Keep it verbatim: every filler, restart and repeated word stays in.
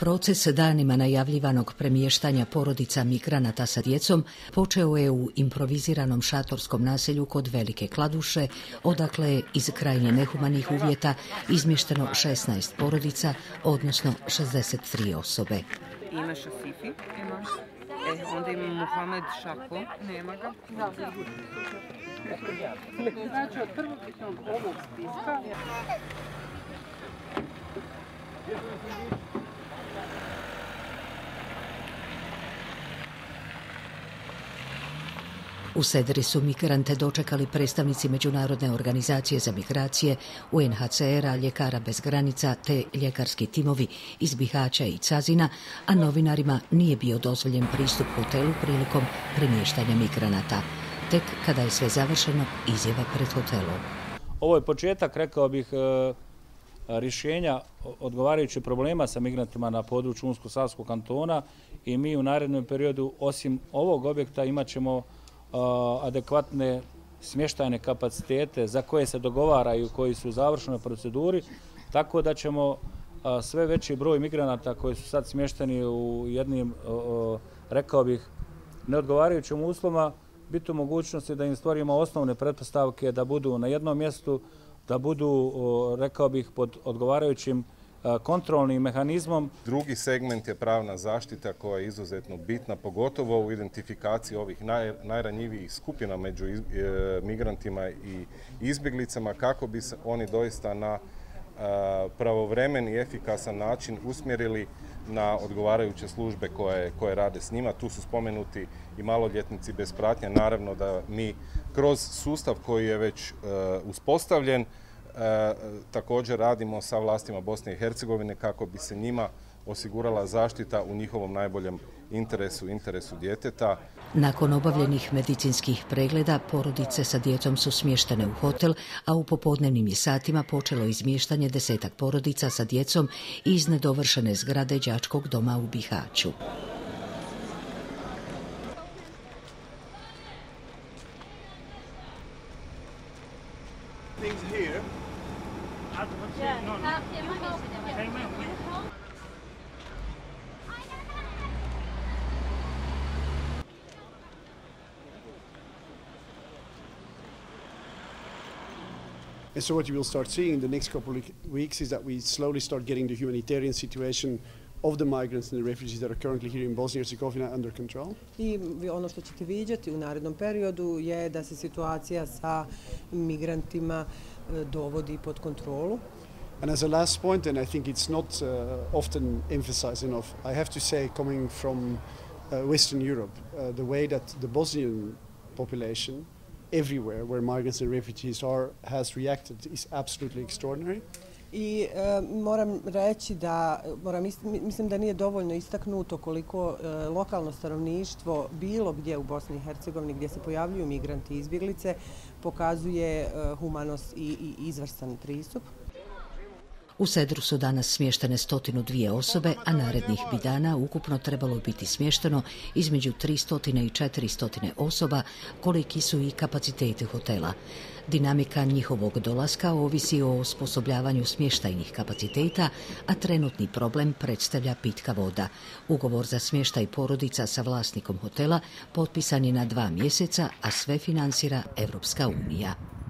Proces danima najavljivanog premještanja porodica migranata sa djecom počeo je u improviziranom šatorskom naselju kod Velike Kladuše, odakle je iz krajnje nehumanih uvjeta izmješteno šesnaest porodica, odnosno šezdeset tri osobe. Ima Šasifi, ima. E, onda ima Muhamed Šako, nema ga. Znači, od prvog ovog spiska... U Sedri su migrante dočekali predstavnici Međunarodne organizacije za migracije, U N H C R-a, Ljekara bez granica te ljekarski timovi iz Bihaća i Cazina, a novinarima nije bio dozvoljen pristup hotelu prilikom premještanja migranata. Tek kada je sve završeno, izjava pred hotelom. Ovo je početak, rekao bih, rješenja odgovarajućih problema sa migrantima na području Unsko-Sanskog kantona i mi u narednom periodu, osim ovog objekta, imat ćemo adekvatne smještajne kapacitete za koje se dogovaraju, koji su u završnoj proceduri, tako da ćemo sve veći broj migranata koji su sad smješteni u jednim, rekao bih, neodgovarajućim uslovima, biti u mogućnosti da im stvorimo osnovne pretpostavke da budu na jednom mjestu, da budu, rekao bih, pod odgovarajućim kontrolnim mehanizmom. Drugi segment je pravna zaštita koja je izuzetno bitna, pogotovo u identifikaciji ovih naj, najranjivijih skupina među iz, e, migrantima i izbjeglicama, kako bi se oni doista na a, pravovremen i efikasan način usmjerili na odgovarajuće službe koje, koje rade s njima. Tu su spomenuti i maloljetnici bez pratnje. Naravno da mi kroz sustav koji je već e, uspostavljen, E, također radimo sa vlastima Bosne i Hercegovine kako bi se njima osigurala zaštita u njihovom najboljem interesu, interesu djeteta. Nakon obavljenih medicinskih pregleda, porodice sa djecom su smještene u hotel, a u popodnevnim je satima počelo izmještanje desetak porodica sa djecom iz nedovršene zgrade đačkog doma u Bihaću. And so what you will start seeing in the next couple of weeks is that we slowly start getting the humanitarian situation of the migrants and the refugees that are currently here in Bosnia and Herzegovina under control. I ono što ćete vidjeti u narednom periodu je da se situacija sa migrantima dovodi pod kontrolu. And as a last point, and I think it's not uh, often emphasized enough, I have to say, coming from uh, Western Europe, uh, the way that the Bosnian population everywhere where migrants and refugees are has reacted is absolutely extraordinary. I e, moram reći da moram mislim da nije dovoljno istaknuto koliko e, lokalno stanovništvo bilo gdje u Bosni i Hercegovini gdje se pojavljuju migranti i izbjeglice pokazuje e, humanost i, i izvrstan pristup. U Sedru su danas smještene stotinu dvije osobe, a narednih bi dana ukupno trebalo biti smješteno između tristo i četiristo osoba, koliki su i kapaciteti hotela. Dinamika njihovog dolaska ovisi o osposobljavanju smještajnih kapaciteta, a trenutni problem predstavlja pitka voda. Ugovor za smještaj porodica sa vlasnikom hotela potpisan je na dva mjeseca, a sve financira Evropska unija.